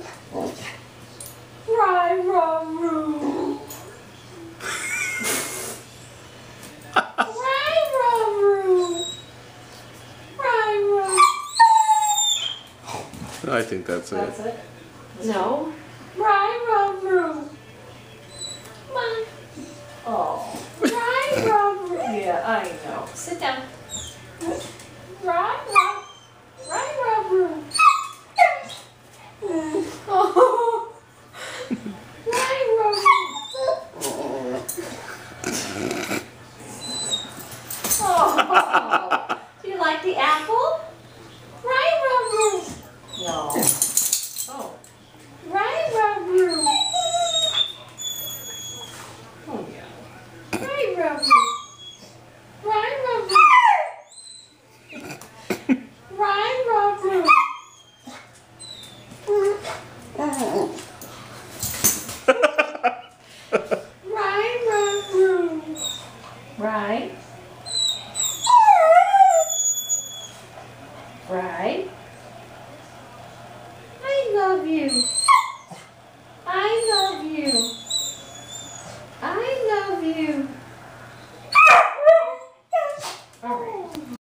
Rye-rah-roo. Rye-rah-roo. Rye-rah. I think that's it. That's it? No. Rye-rah-roo. Come on. Oh. Rye-rah-roo. Yeah, I know. Sit down. Rye-rah. Rye-rah-roo. Oh. Rye-rah-roo. Oh. Do you like the apple? Rye-rah-roo. No. Oh. Rye-rah-roo. Oh, yeah. Rye-rah-roo. Rye-rah-roo. Rye-rah-roo. Rye-rah-roo. Rye. Rye. I love you. I love you.